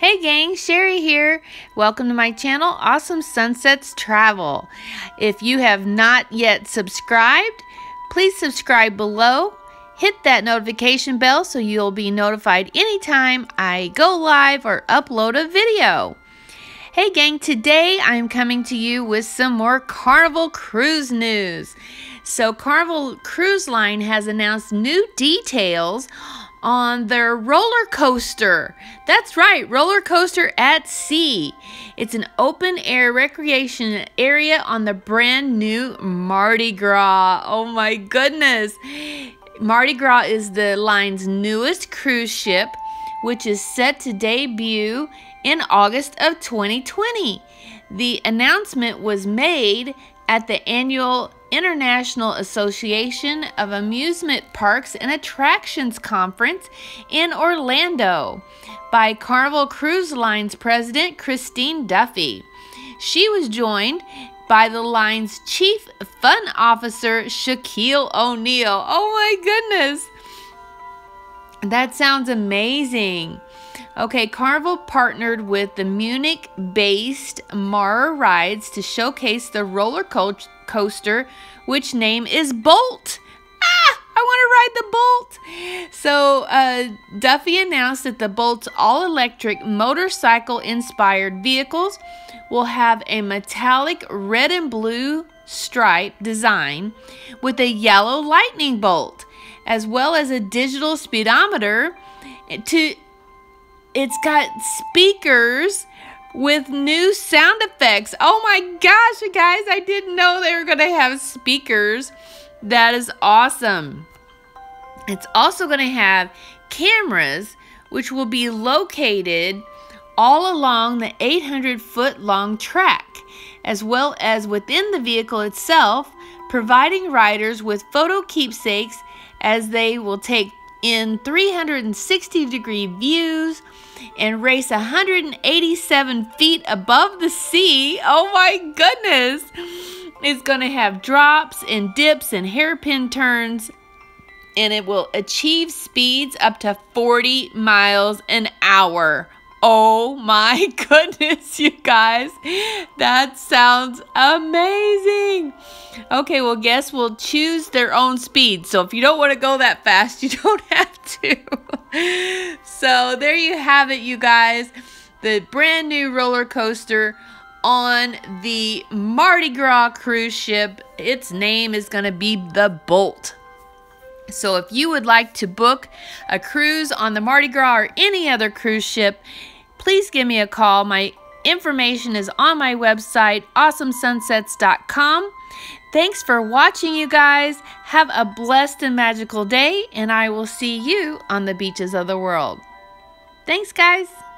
Hey gang, Sherry here. Welcome to my channel, Awesome Sunsets Travel. If you have not yet subscribed, please subscribe below. Hit that notification bell so you'll be notified anytime I go live or upload a video. Hey gang, today I'm coming to you with some more Carnival Cruise news. So Carnival Cruise Line has announced new details on their roller coaster. That's right, roller coaster at sea. It's an open air recreation area on the brand new Mardi Gras. Oh my goodness. Mardi Gras is the line's newest cruise ship, which is set to debut in August of 2020. The announcement was made at the annual International Association of Amusement Parks and Attractions Conference in Orlando by Carnival Cruise Line's president, Christine Duffy. She was joined by the line's chief fun officer, Shaquille O'Neal. Oh my goodness! That sounds amazing. Okay, Carnival partnered with the Munich-based Mara Rides to showcase the roller coaster, which name is Bolt. I want to ride the Bolt. So Duffy announced that the Bolt's all-electric motorcycle-inspired vehicles will have a metallic red and blue stripe design with a yellow lightning bolt, as well as a digital speedometer. It's got speakers with new sound effects. Oh my gosh, you guys, I didn't know they were going to have speakers. That is awesome. It's also going to have cameras, which will be located all along the 800-foot long track, as well as within the vehicle itself, providing riders with photo keepsakes as they will take in 360-degree views and race 187 feet above the sea. Oh my goodness! It's going to have drops and dips and hairpin turns, and it will achieve speeds up to 40 miles an hour. Oh my goodness, you guys. That sounds amazing. Okay, well, guests will choose their own speed. So if you don't want to go that fast, you don't have to. So there you have it, you guys. The brand new roller coaster on the Mardi Gras cruise ship. Its name is going to be the Bolt. So if you would like to book a cruise on the Mardi Gras or any other cruise ship, please give me a call. My information is on my website, awesomesunsets.com. Thanks for watching, you guys. Have a blessed and magical day, and I will see you on the beaches of the world. Thanks, guys.